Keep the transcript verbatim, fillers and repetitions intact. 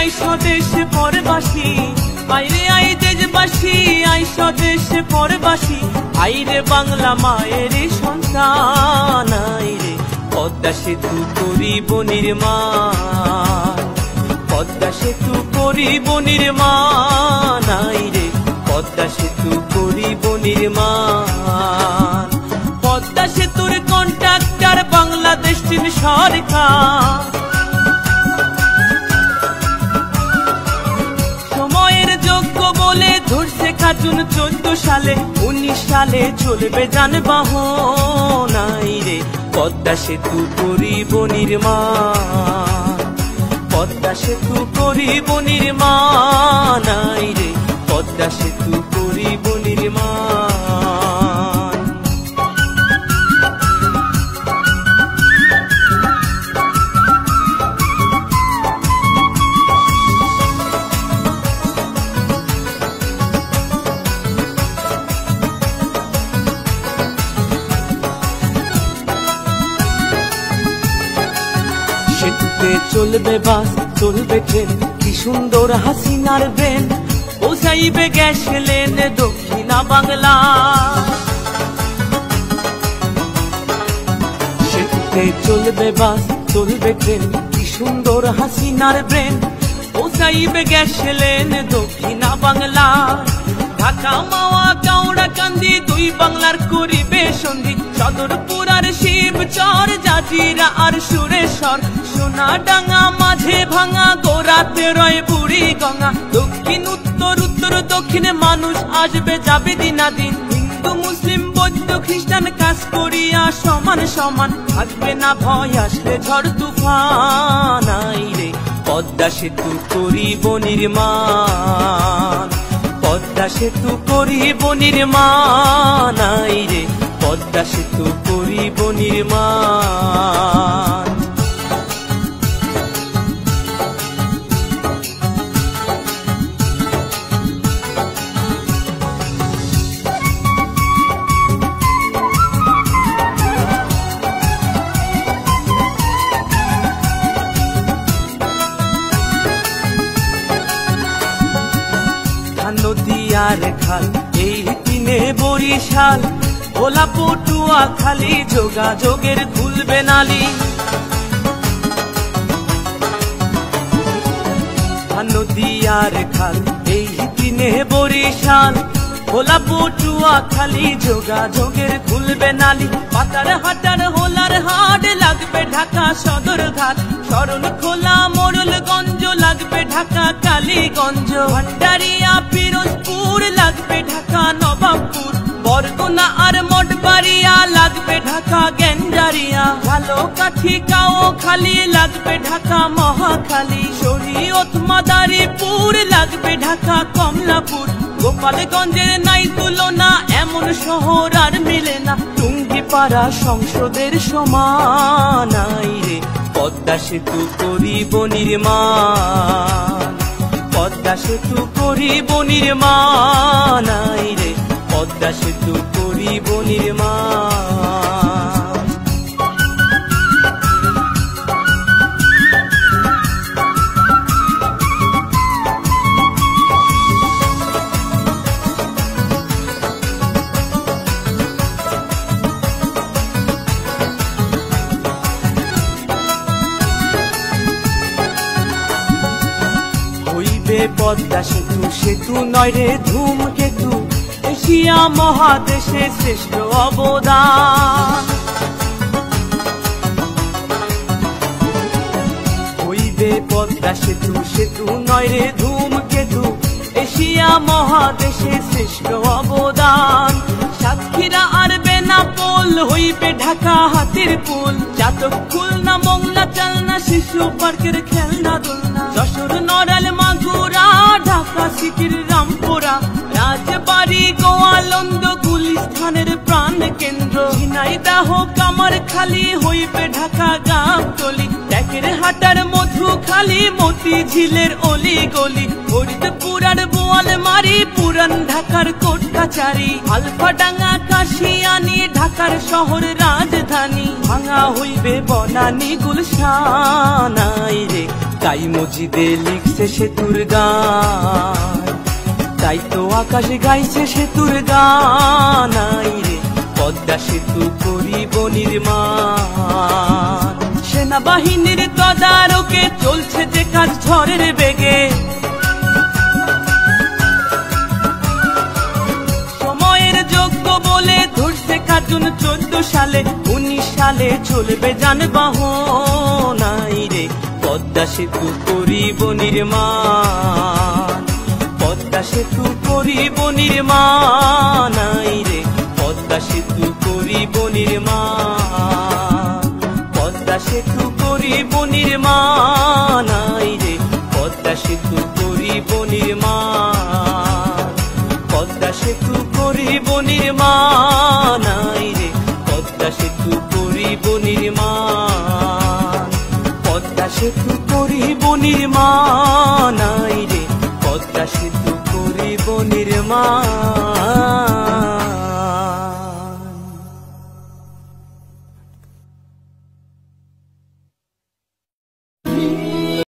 স্বদেশ পরবাসী, আইরে আই দেশবাসী, আই স্বদেশ পরবাসী, আইরে বাংলা মায়ের সন্তান, আইরে পদ্মা সেতু করিব নির্মাণ, পদ্মা সেতু করিব নির্মাণ, আইরে পদ্মা সেতু করিব নির্মাণ। পদ্মা সেতুর কন্ট্রাক্টর বাংলাদেশ চীন সরকার, সময়ের যোগ্য বলে ধরছে খাতুন চোদ্দ সালে, উনিশ সালে চলবে যানবাহন, আইরে পদ্মা সেতু করিব নির্মাণ, পদ্মা সেতু করিব নির্মাণ, আইরে পদ্মা সেতু করিব নির্মাণ। সেতুতে চলবে বাস, চলবে ট্রেন, কি সুন্দর হাসিনার ব্রেন, পৌঁছাইবে গ্যাস লেন দক্ষিণা বাংলা। সেতুতে চলবে বাস, চলবে ট্রেন, কি সুন্দর হাসিনার ব্রেন, পৌঁছাইবে গ্যাস লেন দক্ষিণা বাংলা। ঢাকা মাওয়া কাউড়া কান্দি দুই বাংলার করিবে সন্ধি, সদরপুর আর শিবচর, জাজিরা আর সুরেশ্বর, সোনাডাঙ্গা মাঝে ভাঙা, গোড়াতে রয় বুড়ি গঙ্গা। দক্ষিণ উত্তর উত্তর দক্ষিণে মানুষ আসবে যাবে দিনাদিন, হিন্দু মুসলিম বৌদ্ধ খ্রিস্টান কাজ করিয়া সমান সমান, থাকবে না ভয় আসলে ঝড় তুফান, আইরে পদ্মা সেতু করিব নির্মাণ, পদ্মা সেতু করিব নির্মাণ, আইরে পদ্মা সেতু করিব নির্মাণ। নদী আর খাল এই দিনে বরিশাল, ভোলা পটুয়া খালি যোগাযোগের খুলবে নালি। নদী আর খাল এই দিনে বরিশাল, ভোলা পটুয়া খালি যোগাযোগের খুলবে নালি। পাতার হাটার হোলার হাট লাগবে ঢাকা সদর ঘাট, শরণ খোলা মোড়লগঞ্জ লাগবে ঢাকা কালীগঞ্জ, ভান্ডারিয়া পিরোজপুর লাগবে ঢাকা নবাবপুর, বরগুনা আর মঠবাড়িয়া লাগবে ঢাকা গেন্ডারিয়া, ঝালকাঠি কাও খালি লাগবে ঢাকা মহাখালী, শরীয়ত মাদারীপুর লাগবে ঢাকা কমলাপুর, গোপালগঞ্জের নাই তুলনা এমন শহর আর মিলে না, টুঙ্গিপাড়া সংসদের সমান, আইরে পদ্মা সেতু করিব নির্মাণ, পদ্মা সেতু করিব নির্মাণ, আইরে পদ্মা সেতু করিব নির্মাণ। পদ্মা সেতু সেতু নয় রে ধূমকেতু, এশিয়া মহাদেশে শ্রেষ্ঠ অবদান, হইবে পদ্মা সেতু সেতু নয় রে ধূমকেতু, এশিয়া মহাদেশে শ্রেষ্ঠ অবদান। সাতক্ষীরা আর বেনাপোল হইবে ঢাকা হাতির পুল, চাতক খুলনা মোংলা চালনা শিশু পার্কের খেলনা দোলনা, যশোর নড়াল মাগুরা ঢাকা সিটির রামপুরা, রাজবাড়ি গোয়ালন্দ গুলিস্তানের প্রাণ কেন্দ্র, ঝিনাইদহ কামারখালী হইবে ঢাকা গাবতলী, ট্যাকের হাটার মধুখালী মতিঝিলের অলি গলি, ফরিদপুর আর বোয়ালমারি পুরান ঢাকার কোট কাচারি, আলফাডাঙ্গা কাশিয়ানি ঢাকার শহর রাজধানী, ভাঙা হইবে বনানী গুলশান, আইরে তাই মজিদে লিখছে সেতুর গান, তাই তো আকাশে গাইছে সেতুর গান। আই রে পদ্মা সেতু করিব নির্মাণ। সেনাবাহিনীর তদারকে চলছে যে কাজ ঝড়ের বেগে, সময়ের যোগ্য বলে ধরছে কার্জন চোদ্দ সালে, উনিশ সালে চলবে যানবাহন। আই রে পদ্মা সেতু করিব নির্মাণ, পদ্মা সেতু করিব নির্মাণ। আই রে পদ্মা সেতু করিব নির্মাণ, পদ্মা সেতু করিব নির্মাণ। আই রে পদ্মা সেতু করিব নির্মাণ, পদ্মা সেতু করিব নির্মাণ। আই রে পদ্মা সেতু করিব নির্মাণ, পদ্মা সেতু করিব নির্মাণ। আই রে পদ্মা সেতু করিব নির্মাণ।